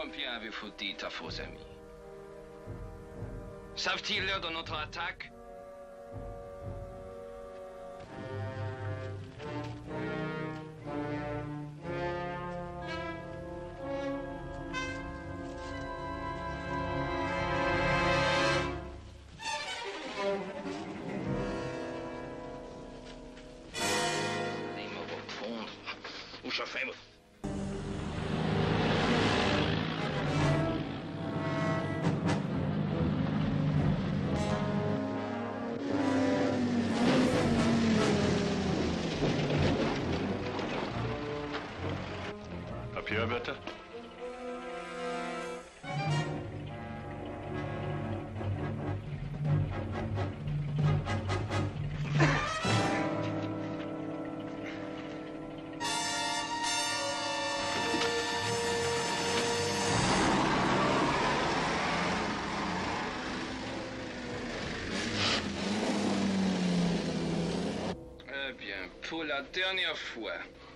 Combien avez-vous dit à vos amis? Savent-ils l'heure de notre attaque? Je fais... Papier, bitte. Pour la dernière fois.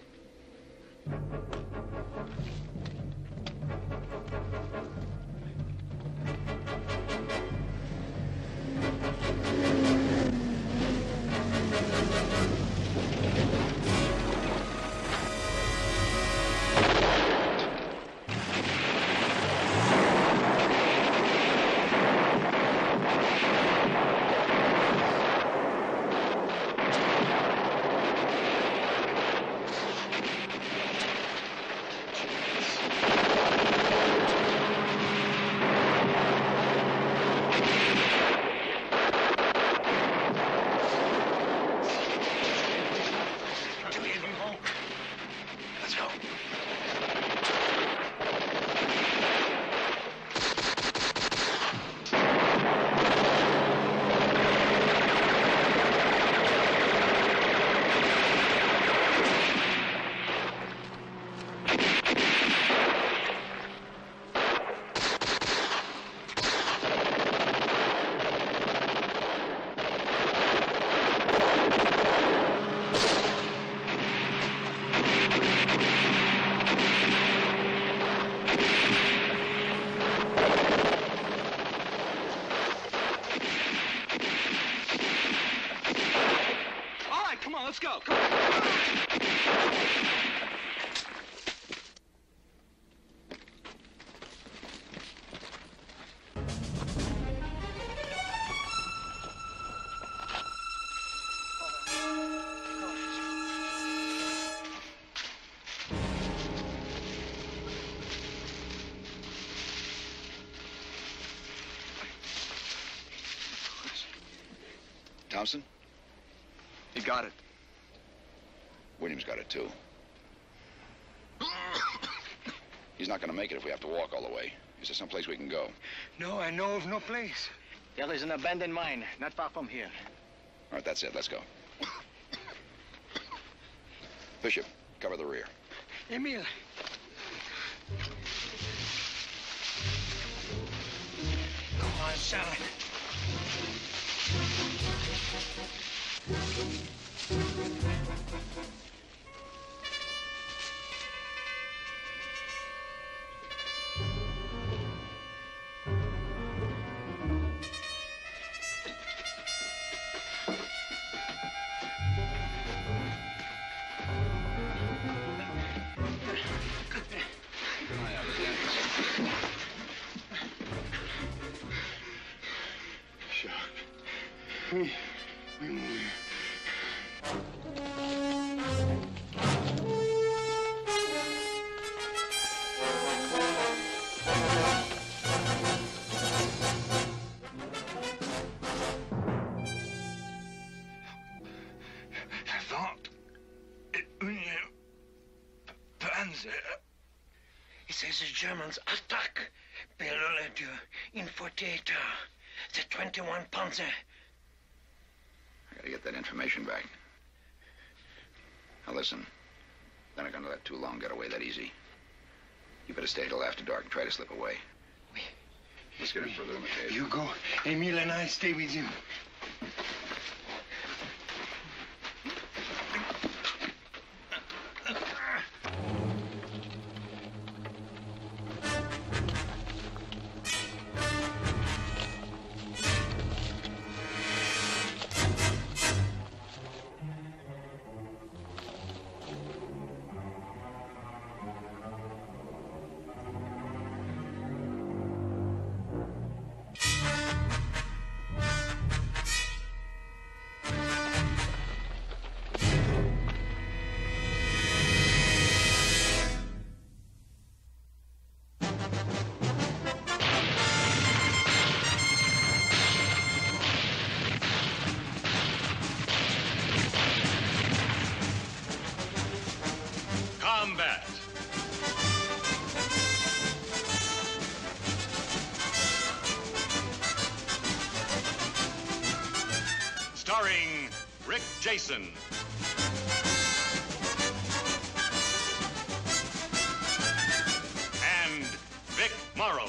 Let's go. Come on. Thompson? He got it. Williams got it, too. He's not going to make it if we have to walk all the way. Is there someplace we can go? No, I know of no place. There is an abandoned mine not far from here. All right, that's it. Let's go. Bishop, cover the rear. Emil. Come on, son. We move. It says the Germans attack Belloladieu in 48 hours. The 21 Panzer. I gotta get that information back. Now listen, they're not gonna let too long get away that easy. You better stay till after dark and try to slip away. Let's get in for a little, McCabe. You go. Emil and I stay with you. starring Rick Jason. And Vic Morrow.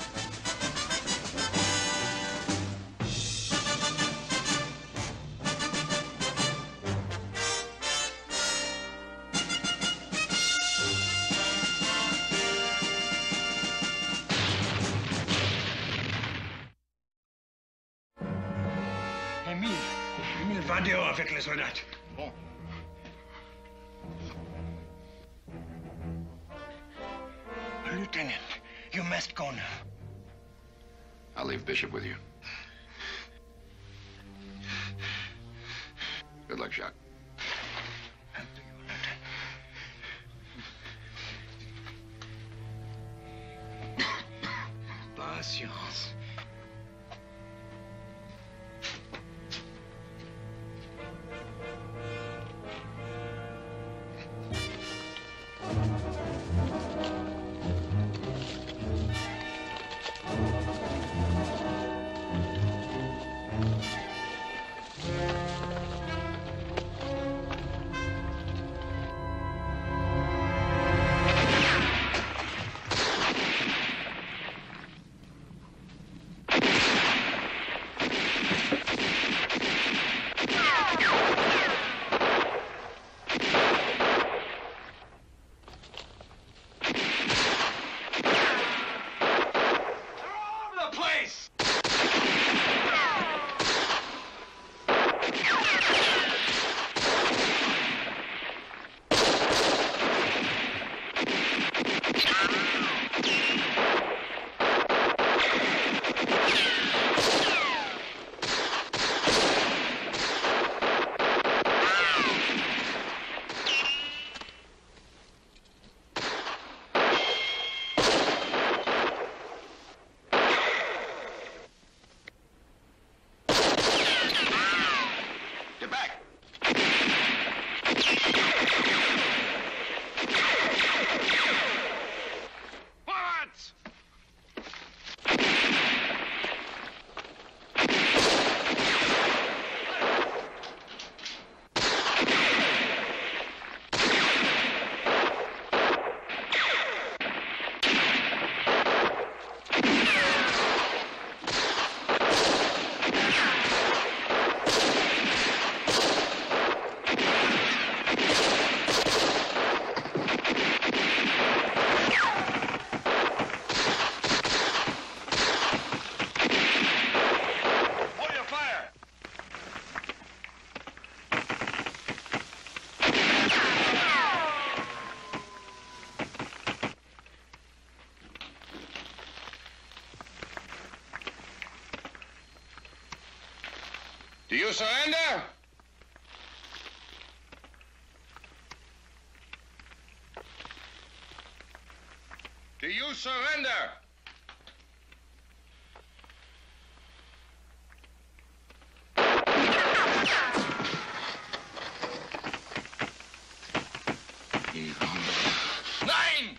Émile, va dehors avec les soldats. Bon. Lieutenant, you must go now. I'll leave Bishop with you. Good luck, Jacques. After you, Lieutenant. Patience. Do you surrender? Do you surrender? Nein!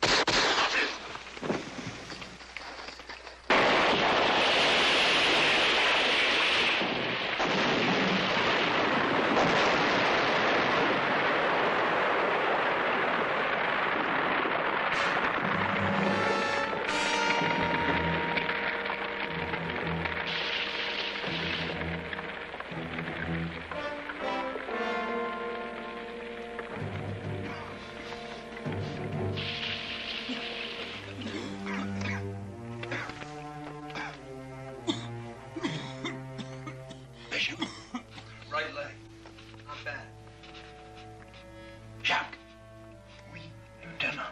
Bishop. Right leg. Not bad. Jacques. Oui, Lieutenant.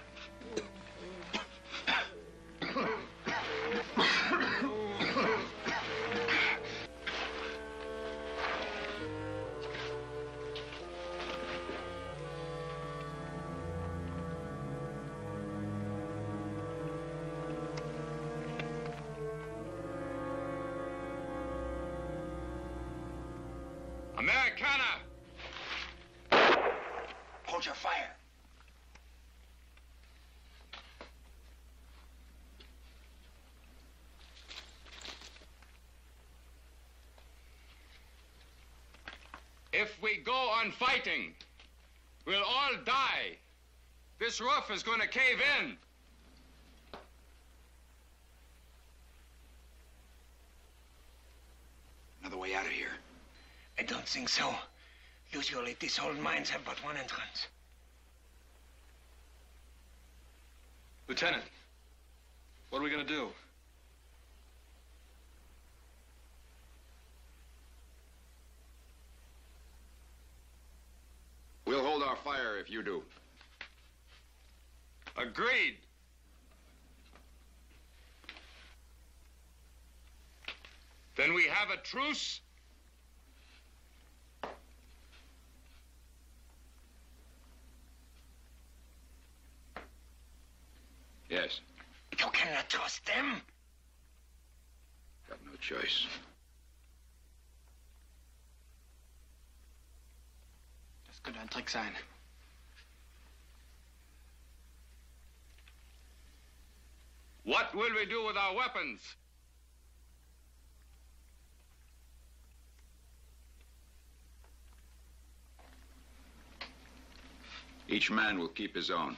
Americana! Hold your fire. If we go on fighting, we'll all die. This roof is going to cave in. Another way out of here. I don't think so. Usually these old mines have but one entrance. Lieutenant, what are we going to do? We'll hold our fire if you do. Agreed. Then we have a truce? Yes. You cannot trust them. Got no choice. Das könnte ein Trick sein. What will we do with our weapons? Each man will keep his own.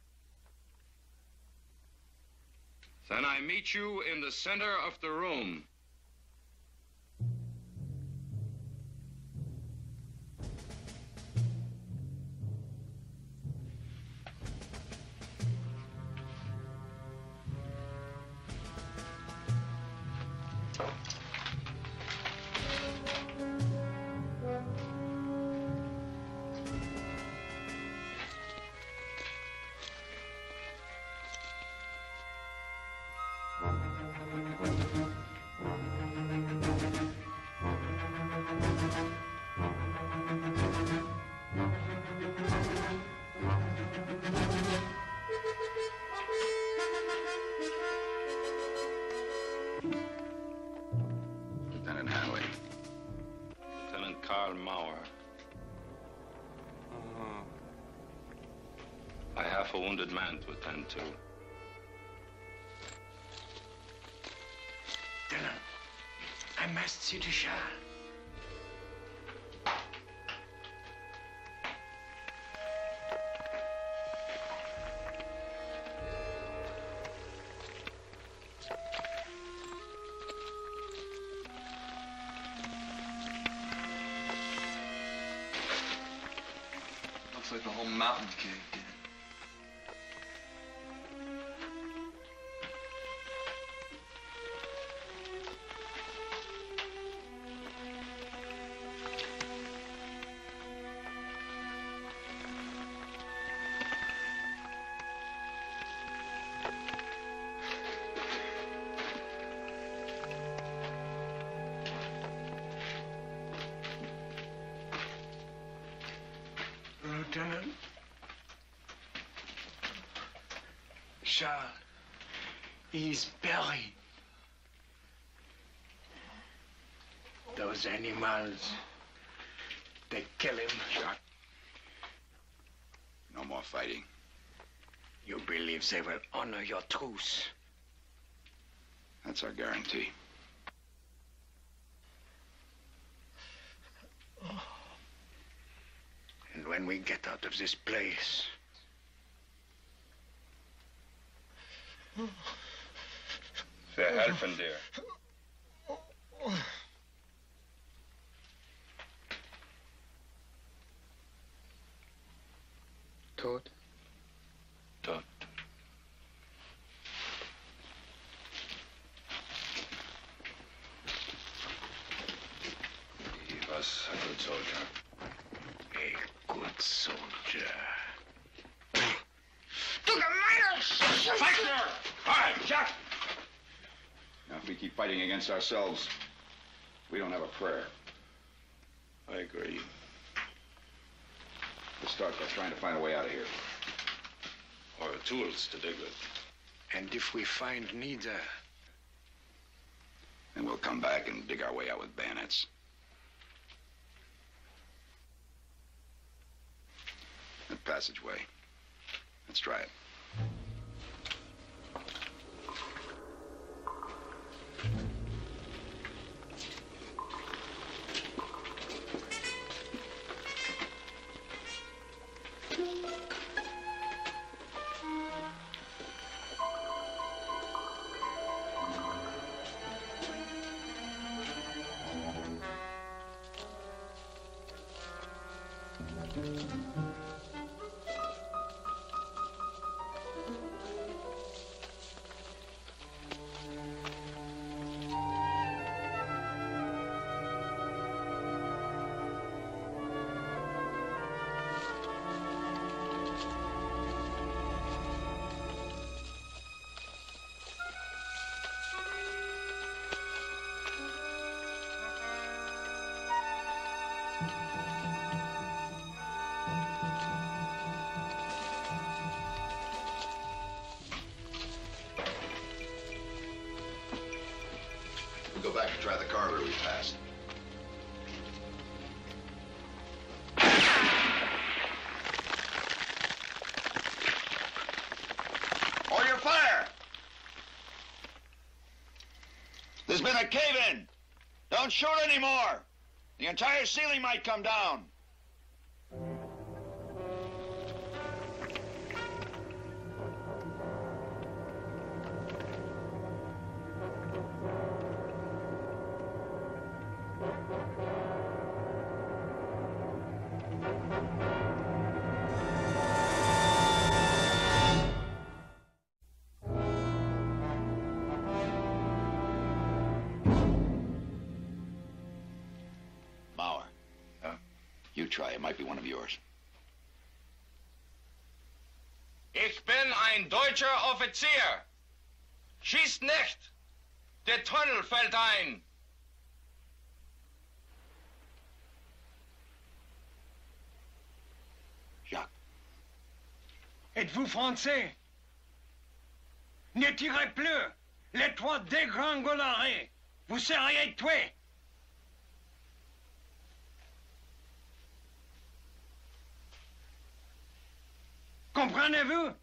Then I meet you in the center of the room. Lieutenant Hanley. Lieutenant Karl Mauer. I have a wounded man to attend to. Lieutenant, I must see the Shah. Looks like the whole mountain caved in. Lieutenant. Charles, he's buried. Those animals, they kill him. Shot. No more fighting. You believe they will honor your truce? That's our guarantee. And when we get out of this place, Wir helfen dir. Tot? Tot. He was a good soldier. a good soldier. Fighter! All right, shot! Now, if we keep fighting against ourselves, we don't have a prayer. I agree. Let's start by trying to find a way out of here. Or tools to dig with. And if we find neither, Then we'll come back and dig our way out with bayonets. That passageway. Let's try it. We'll go back and try the corridor we passed. Hold your fire! There's been a cave-in. Don't shoot anymore. The entire ceiling might come down. Mauer. You try. It might be one of yours. Ich bin ein deutscher Offizier. Schießt nicht. Der Tunnel fällt ein. Jacques. Êtes-vous français? Ne tirez plus. Les trois dégringolerez. Vous seriez tués. Comprenez-vous?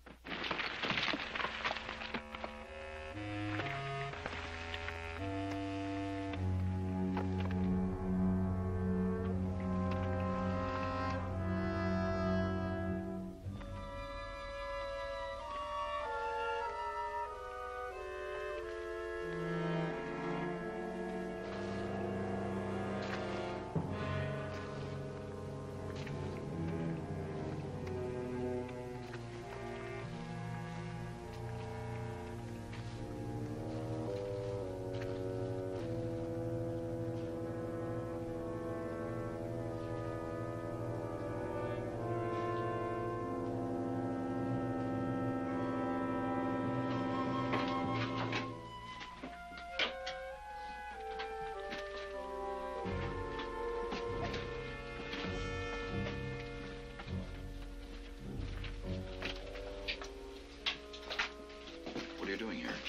What are you doing here?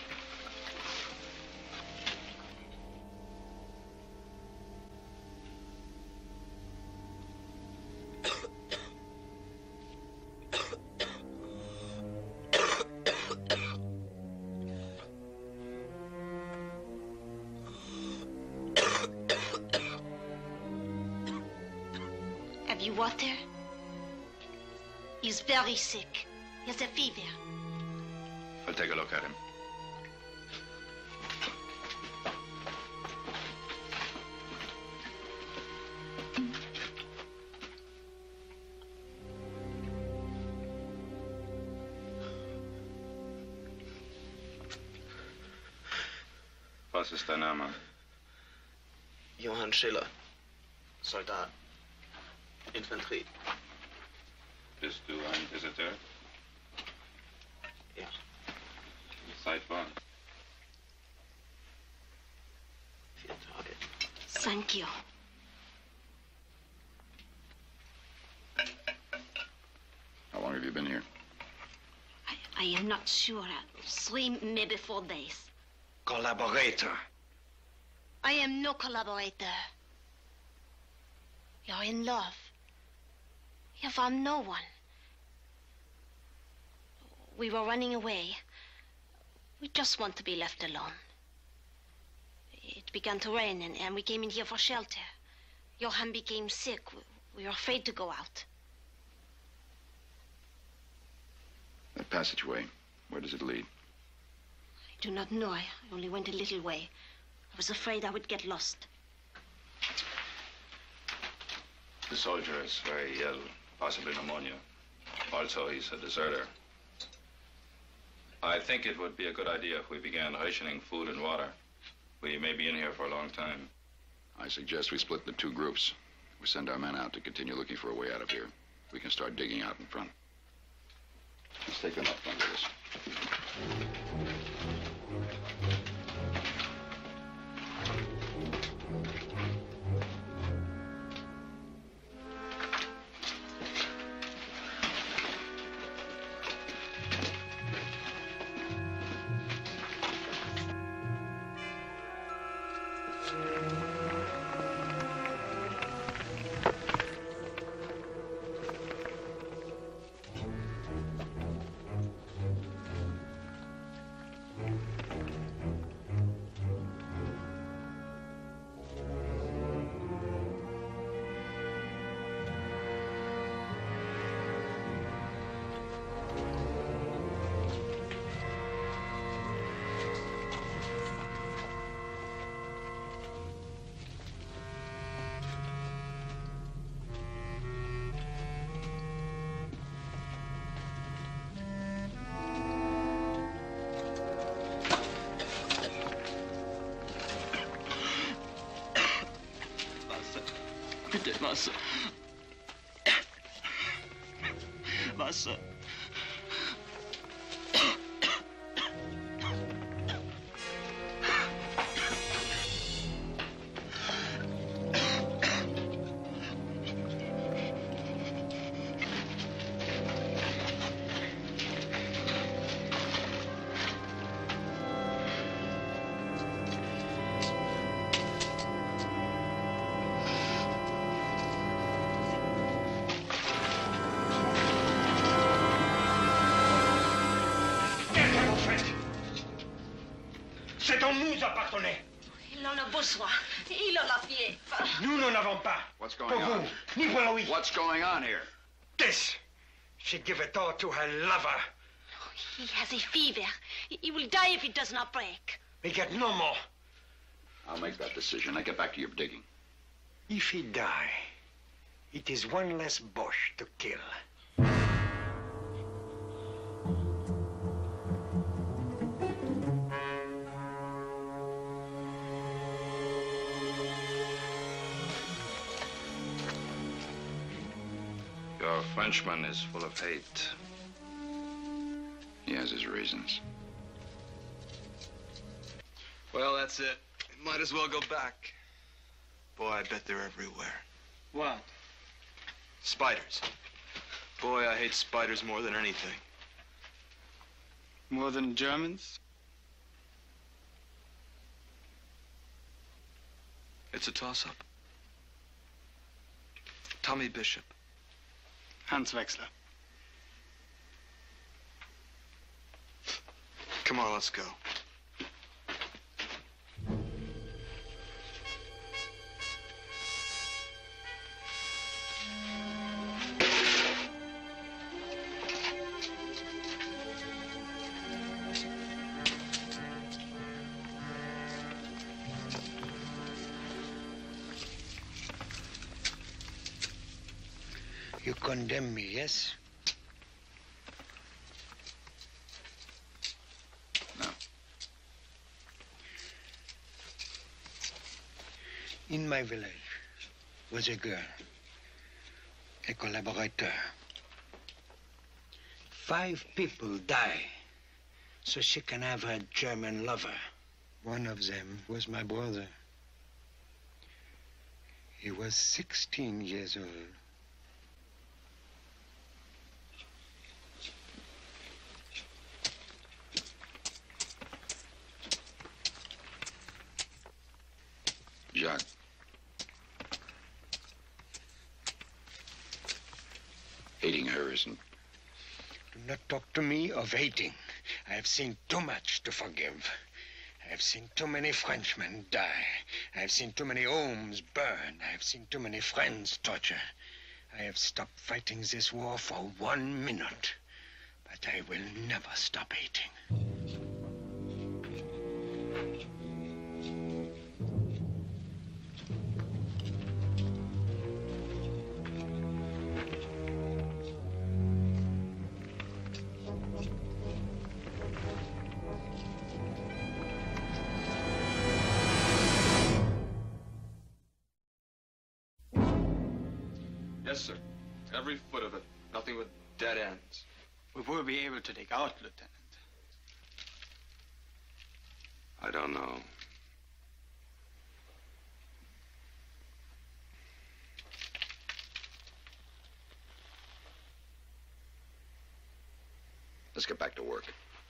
Have you water? He's very sick. He has a fever. I'll take a look at him. Was ist dein Name? Johann Schiller. Soldat. Infanterie. Bist du ein Deserteur? Ja. Seit wann? 4 Tage. Thank you. How long have you been here? I am not sure. 3, maybe 4 days. Collaborator. I am no collaborator. You're in love. You found no one. We were running away. We just want to be left alone. It began to rain, and we came in here for shelter. Johann became sick. We were afraid to go out. That passageway, where does it lead? I do not know. I only went a little way. I was afraid I would get lost. The soldier is very ill, possibly pneumonia. Also, he's a deserter. I think it would be a good idea if we began rationing food and water. We may be in here for a long time. I suggest we split the two groups. We send our men out to continue looking for a way out of here. We can start digging out in front. Let's take them up front with us. Bitte, Wasser. Wasser. Ce dont nous appartenait. Il en a besoin. Il en a fièvre. Nous n'en avons pas. What's going Pour on? vous, ni pour Louis. What's going on here? This. She give it all to her lover. He has a fever. He will die if it does not break. We get no more. I'll make that decision. Now get back to your digging. If he die, it is one less Boche to kill. Your Frenchman is full of hate. He has his reasons. Well, that's it. Might as well go back. Boy, I bet they're everywhere. What? Spiders. Boy, I hate spiders more than anything. More than Germans? It's a toss-up. Tommy Bishop. Hans Wexler. Come on, let's go. You condemn me, yes? No. In my village was a girl, a collaborateur. 5 people die so she can have her German lover. One of them was my brother. He was 16 years old. Jacques. Hating her isn't. Do not talk to me of hating. I have seen too much to forgive. I have seen too many Frenchmen die. I have seen too many homes burn. I have seen too many friends tortured. I have stopped fighting this war for 1 minute. But I will never stop hating. Yes, sir. Every foot of it. Nothing but dead ends. We will be able to dig out, Lieutenant. I don't know. Let's get back to work.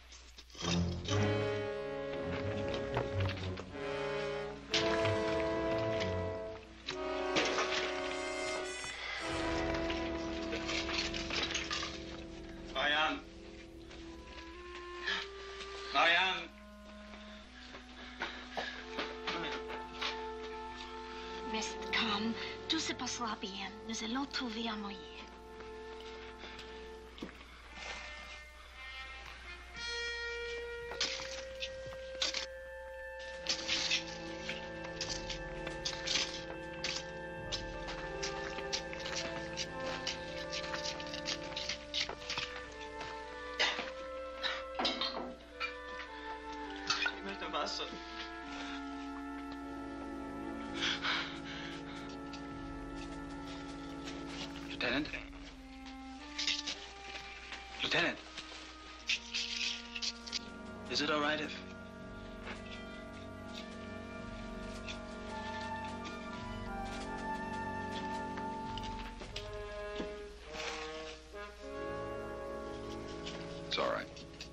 Marianne. Marianne. Reste calme. Tout se passera bien. Nous allons trouver un moyen. Ich möchte Wasser. Lieutenant? Lieutenant? Is it all right if... It's all right.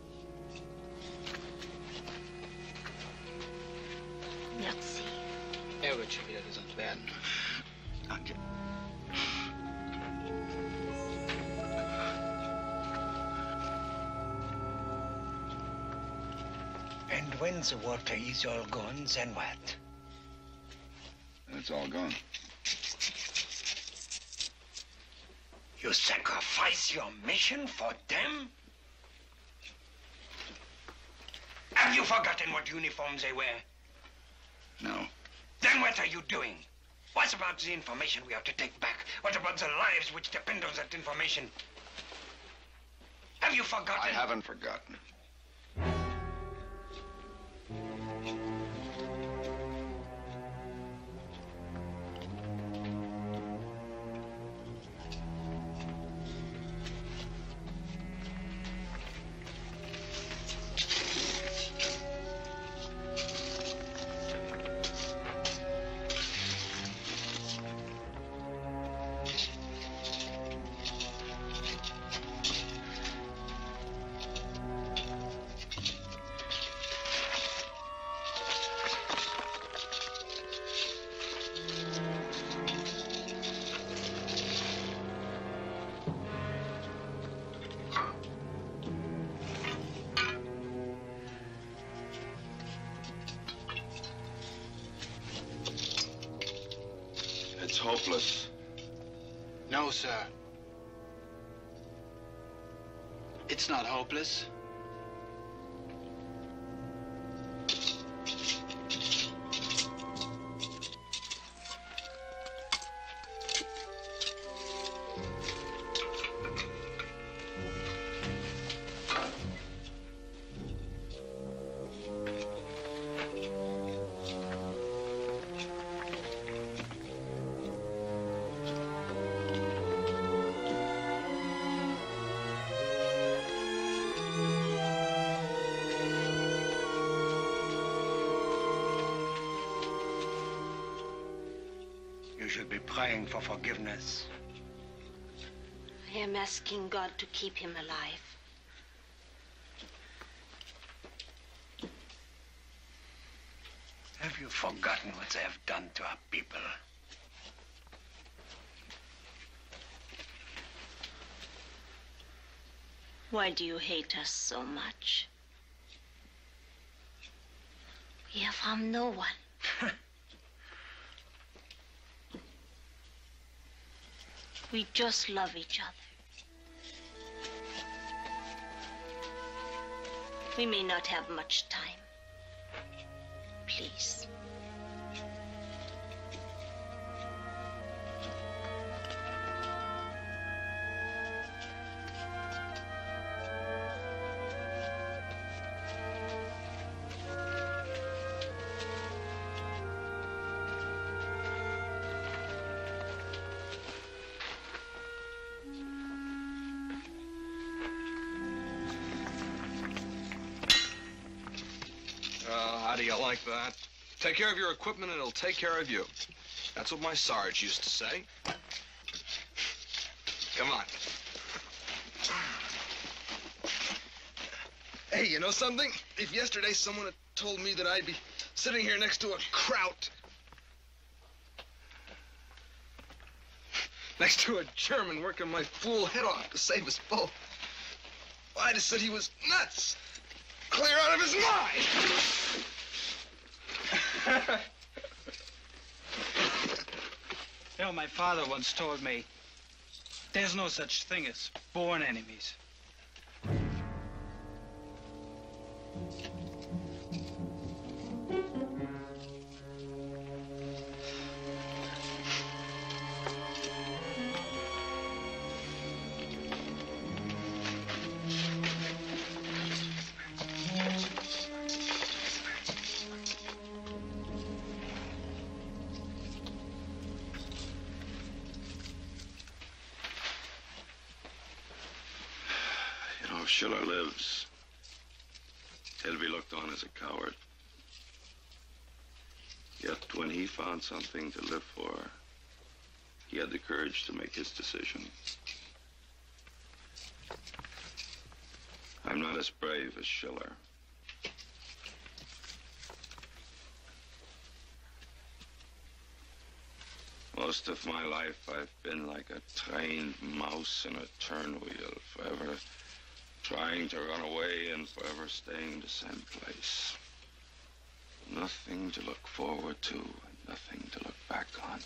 Merci. Er wird schon wieder gesund werden. Danke. And when the water is all gone, then what? It's all gone. You sacrifice your mission for them? Have you forgotten what uniforms they wear? No. Then what are you doing? What about the information we have to take back? What about the lives which depend on that information? Have you forgotten? I haven't forgotten. It's hopeless. No, sir. It's not hopeless. You should be praying for forgiveness. I am asking God to keep him alive. Have you forgotten what they have done to our people? Why do you hate us so much? We have harmed no one. We just love each other. We may not have much time. Please. like that. Take care of your equipment and it'll take care of you. That's what my Sarge used to say. Come on. Hey, you know something? If yesterday someone had told me that I'd be sitting here next to a kraut, next to a German working my fool head off to save us both, I'd have said he was nuts. Clear out of his mind. You know, my father once told me, there's no such thing as born enemies. If Schiller lives, he'll be looked on as a coward. Yet when he found something to live for, he had the courage to make his decision. I'm not as brave as Schiller. Most of my life, I've been like a trained mouse in a turnwheel, forever trying to run away and forever staying in the same place. Nothing to look forward to and nothing to look back on.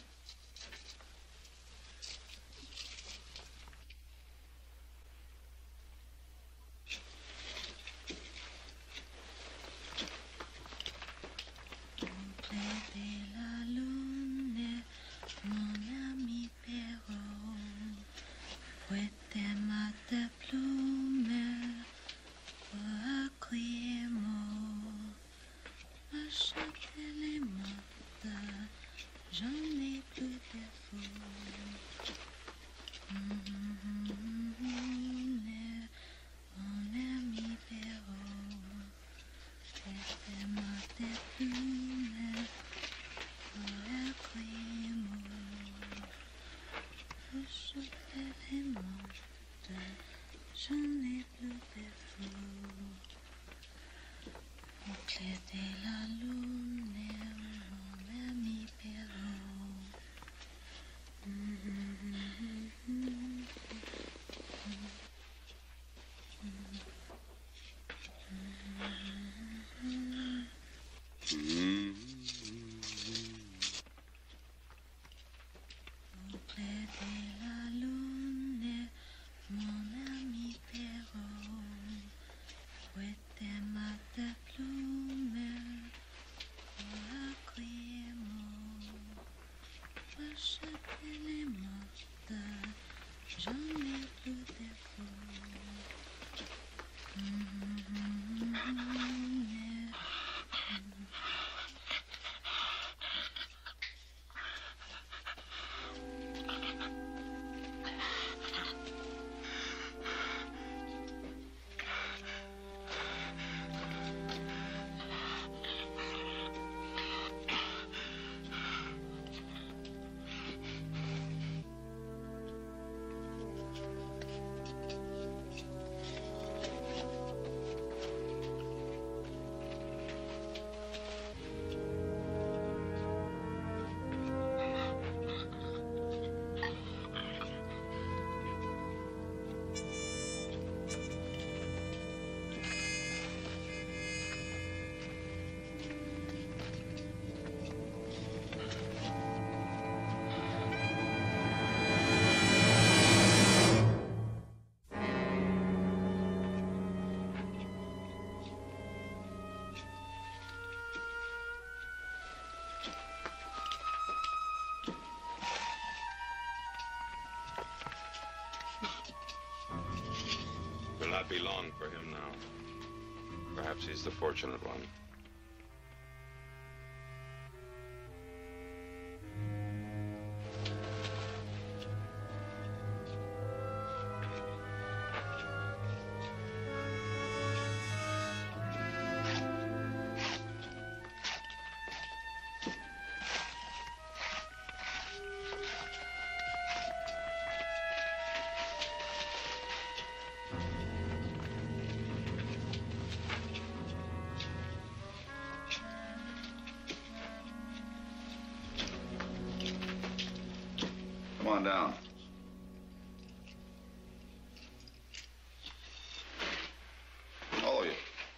Will not be long for him now. Perhaps he's the fortunate one. down. All of you.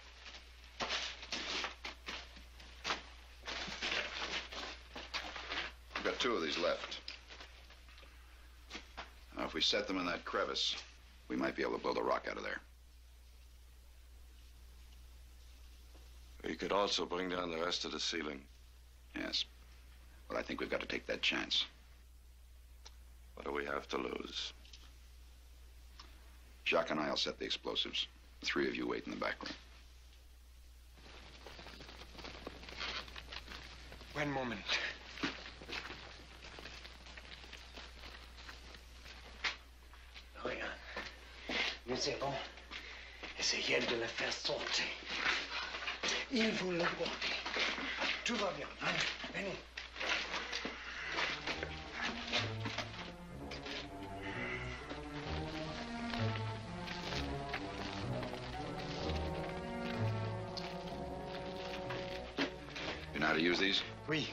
We've got 2 of these left. Now, if we set them in that crevice, we might be able to build a rock out of there. We could also bring down the rest of the ceiling. Yes. But I think we've got to take that chance. What do we have to lose? Jacques and I'll set the explosives. The 3 of you wait in the back room. One moment. Regarde. Nous avons essayé de la faire sortir. Il vous le porter. Tout va bien, hein? Venez. You know how to use these? Oui.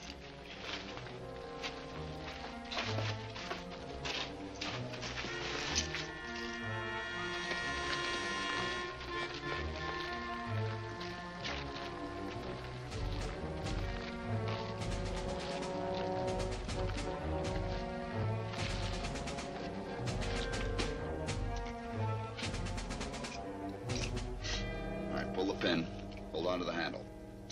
All right, pull the pin. Hold on to the handle.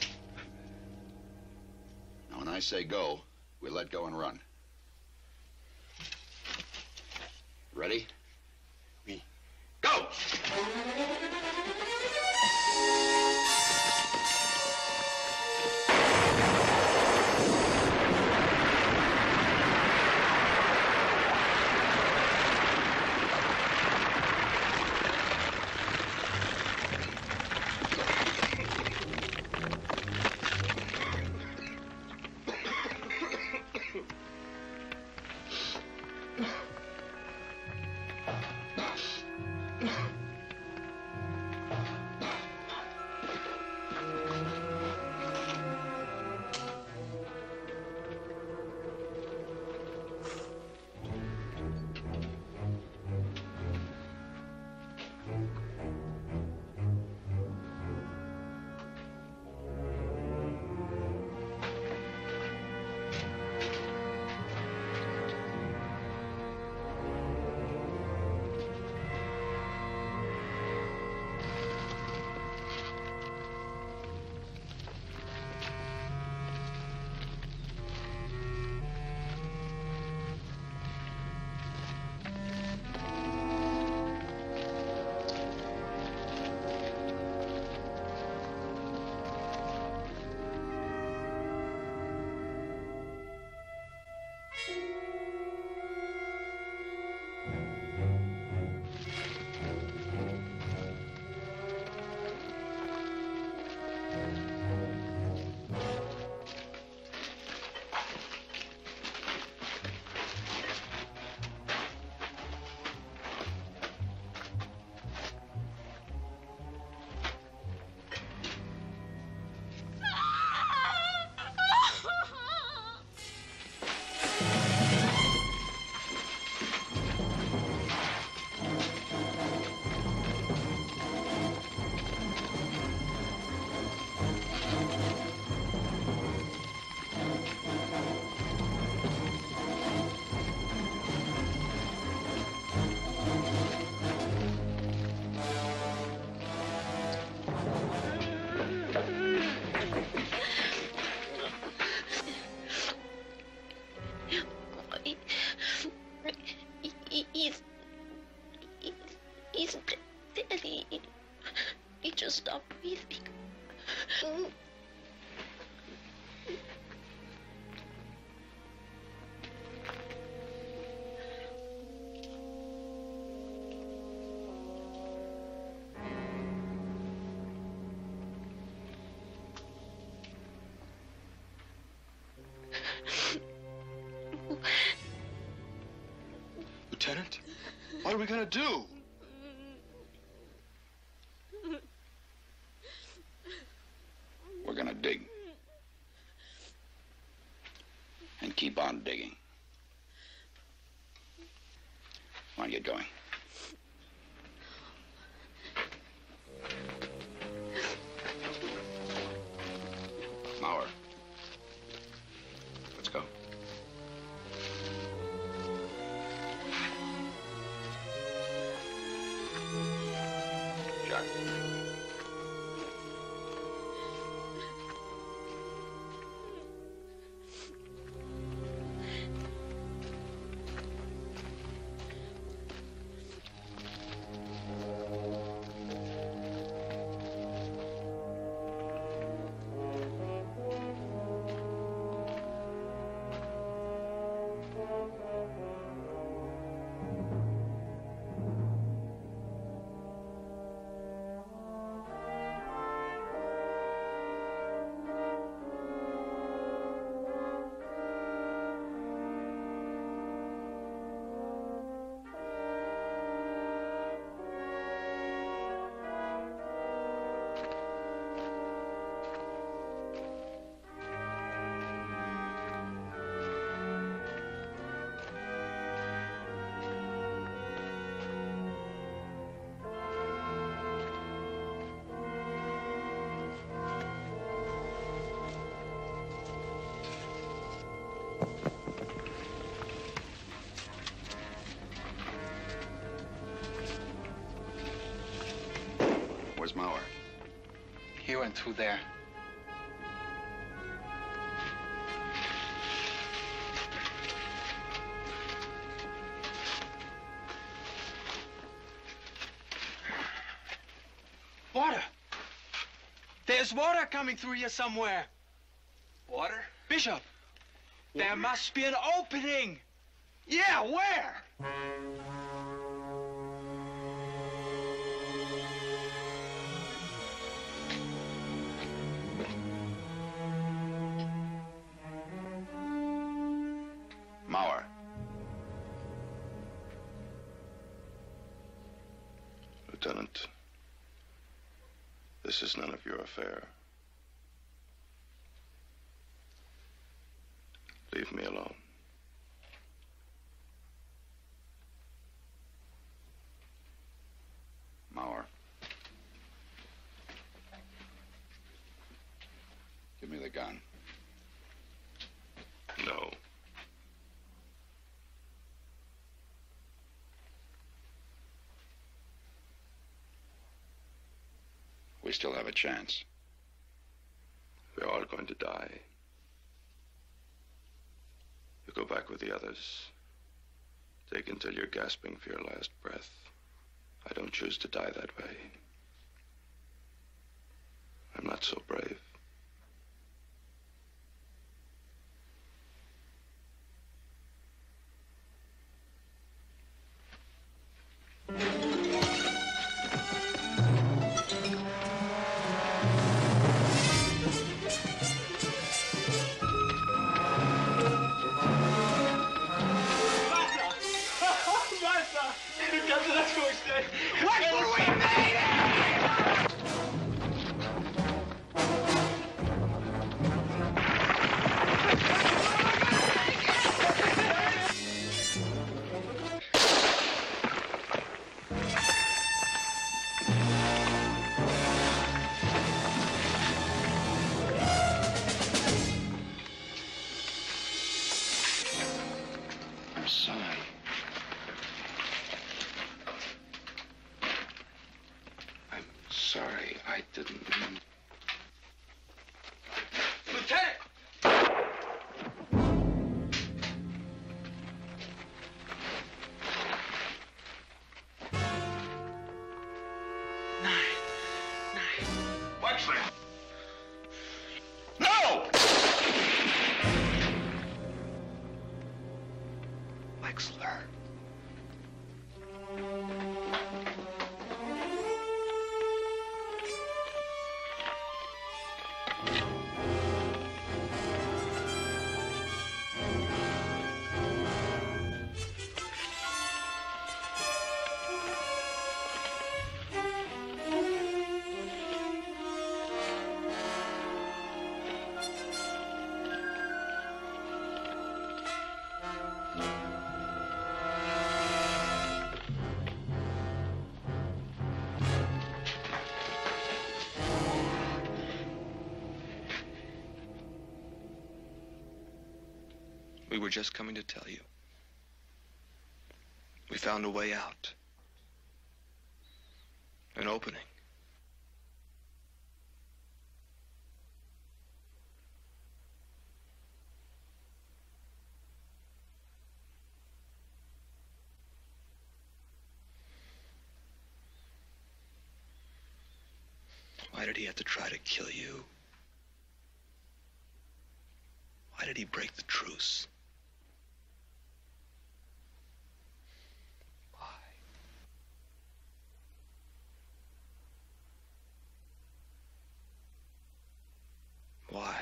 Now, when I say go, we let go and run. Ready? Oui. Go! He's dead. He just stopped breathing. Lieutenant, what are we gonna do? We're gonna dig. And keep on digging. on, get going. Mauer. Let's go. Jacques. Where's Mauer? He went through there. Water! There's water coming through here somewhere. Water? Bishop, there must be an opening. Yeah, where? Mauer. Lieutenant, this is none of your affair. Leave me alone. Mauer. Give me the gun. No. We still have a chance. We're all going to die. You go back with the others. Take until you're gasping for your last breath. I don't choose to die that way. I'm not so brave. I'm sorry. I'm sorry. I didn't mean... Lieutenant! Wexler! No! Wexler. were just coming to tell you. We found a way out. An opening. Why did he have to try to kill you? Why did he break the truce? Why? Why?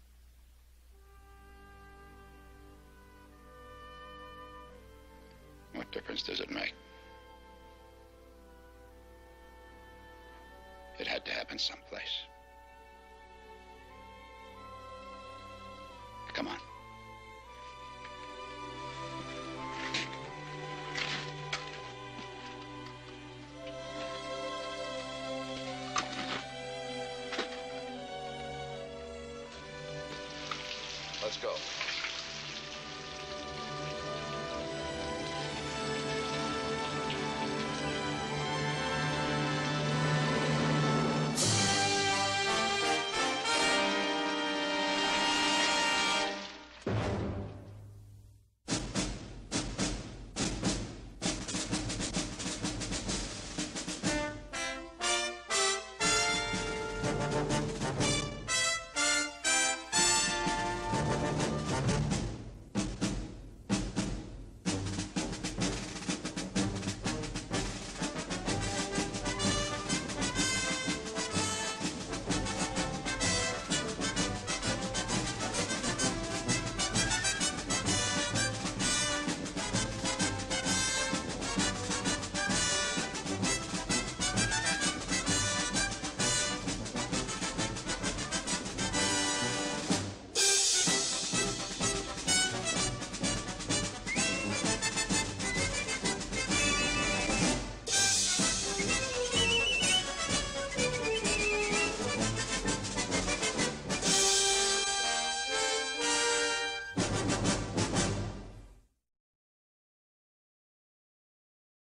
What difference does it make? It had to happen someplace. Come on. Let's go.